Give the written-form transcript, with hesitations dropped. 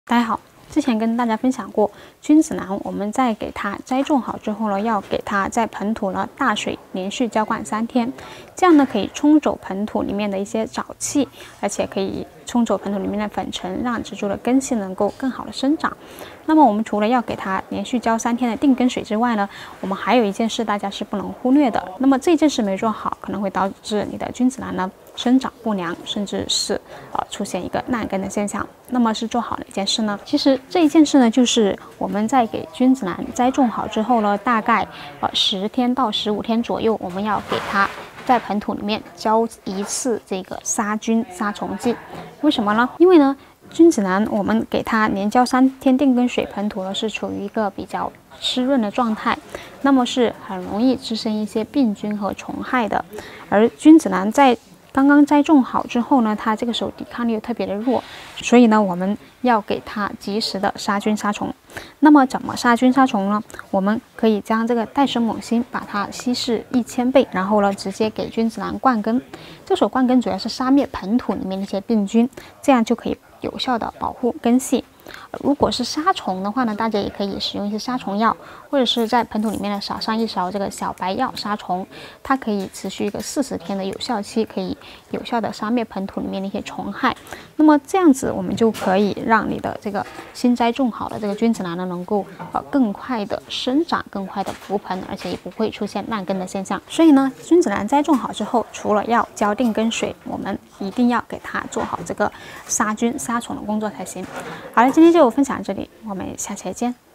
大家好，之前跟大家分享过，君子兰我们在给它栽种好之后呢，要给它在盆土呢大水连续浇灌3天，这样呢可以冲走盆土里面的一些沼气，而且可以冲走盆土里面的粉尘，让植株的根系能够更好的生长。那么我们除了要给它连续浇3天的定根水之外呢，我们还有一件事大家是不能忽略的。那么这件事没做好，可能会导致你的君子兰呢生长不良，甚至是出现一个烂根的现象。那么是做好哪件事呢？其实这一件事呢，就是我们在给君子兰栽种好之后呢，大概10天到15天左右，我们要给它在盆土里面浇一次这个杀菌杀虫剂。为什么呢？因为呢，君子兰我们给它连浇3天定根水，盆土呢是处于一个比较湿润的状态，那么是很容易滋生一些病菌和虫害的。而君子兰在刚刚栽种好之后呢，它这个时候抵抗力又特别的弱，所以呢，我们要给它及时的杀菌杀虫。那么怎么杀菌杀虫呢？我们可以将这个戴森锰锌把它稀释1000倍，然后呢直接给君子兰灌根。这时候灌根主要是杀灭盆土里面的一些病菌，这样就可以有效的保护根系。如果是杀虫的话呢，大家也可以使用一些杀虫药，或者是在盆土里面呢撒上1勺这个小白药杀虫，它可以持续一个40天的有效期，可以有效的杀灭盆土里面的一些虫害。那么这样子我们就可以让你的这个新栽种好的这个君子兰呢，能够更快的生长，更快的浮盆，而且也不会出现烂根的现象。所以呢，君子兰栽种好之后，除了要浇定根水，我们一定要给它做好这个杀菌杀虫的工作才行。好了，今天就分享到这里，我们下期再见。